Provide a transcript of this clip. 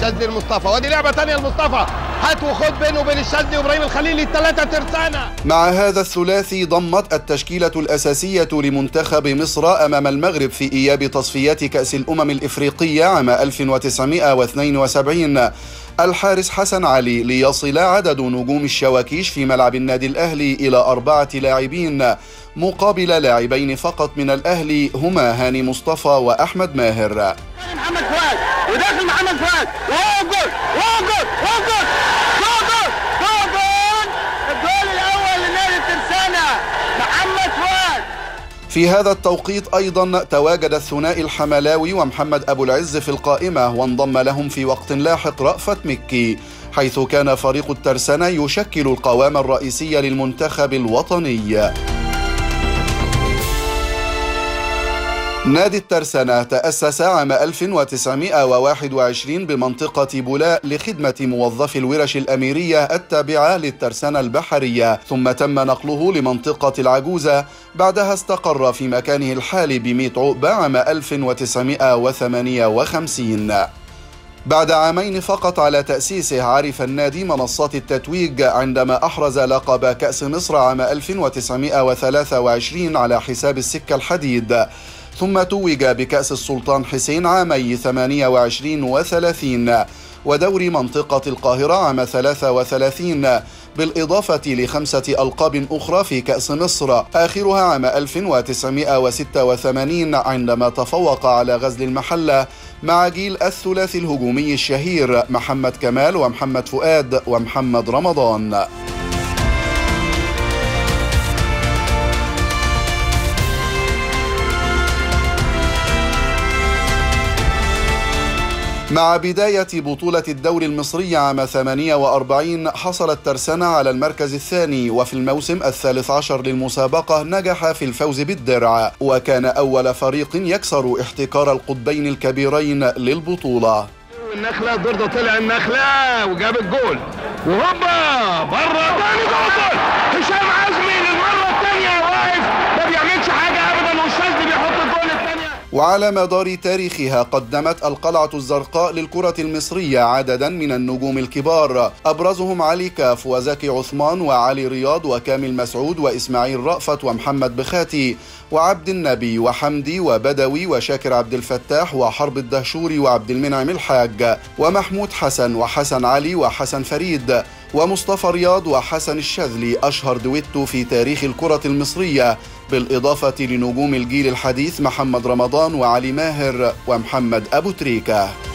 الشاذلي لمصطفى، وادي لعبه ثانيه لمصطفى، هات وخد بينه وبين الشاذلي وابراهيم الخليلي، الثلاثه ترسانه. مع هذا الثلاثي ضمت التشكيلة الأساسية لمنتخب مصر أمام المغرب في إياب تصفيات كأس الأمم الإفريقية عام 1972 الحارس حسن علي، ليصل عدد نجوم الشواكيش في ملعب النادي الأهلي إلى 4 لاعبين مقابل لاعبين فقط من الأهلي هما هاني مصطفى وأحمد ماهر. محمد فؤاد وداخل محمد فؤاد وهو جول وهو جول وهو جول جول جول الجول الأول لنادي الترسانة محمد فؤاد. في هذا التوقيت أيضا تواجد الثنائي الحملاوي ومحمد أبو العز في القائمة، وانضم لهم في وقت لاحق رأفت مكي، حيث كان فريق الترسانة يشكل القوام الرئيسي للمنتخب الوطني. نادي الترسانة تأسس عام 1921 بمنطقة بولاء لخدمة موظفي الورش الأميرية التابعة للترسانة البحرية، ثم تم نقله لمنطقة العجوزة، بعدها استقر في مكانه الحالي بميت عقبة عام 1958. بعد عامين فقط على تأسيسه عرف النادي منصات التتويج عندما أحرز لقب كأس مصر عام 1923 على حساب السكة الحديد، ثم توج بكأس السلطان حسين عامي 28 و30 ودوري منطقة القاهرة عام 33، بالإضافة ل5 ألقاب أخرى في كأس مصر، آخرها عام 1986 عندما تفوق على غزل المحلة مع جيل الثلاثي الهجومي الشهير محمد كمال ومحمد فؤاد ومحمد رمضان. مع بداية بطولة الدوري المصري عام 48 حصل الترسانة على المركز الثاني، وفي الموسم ال13 للمسابقة نجح في الفوز بالدرع، وكان أول فريق يكسر احتكار القطبين الكبيرين للبطولة. النخلة ضرده طلع النخلة وجاب الجول وهوبا بره تاني جول. هشام عزمي للمرة الثانية واقف ما بيعملش حاجة أبدا، والشاذلي بيحط الجول الثانية. وعلى مدار تاريخها قدمت القلعة الزرقاء للكرة المصرية عددا من النجوم الكبار، أبرزهم علي كاف وزكي عثمان وعلي رياض وكامل مسعود وإسماعيل رأفت ومحمد بخاتي وعبد النبي وحمدي وبدوي وشاكر عبد الفتاح وحرب الدهشوري وعبد المنعم الحاج ومحمود حسن وحسن علي وحسن فريد ومصطفى رياض وحسن الشاذلي، أشهر دويتو في تاريخ الكرة المصرية، بالإضافة لنجوم الجيل الحديث محمد رمضان وعلي ماهر ومحمد أبو تريكة.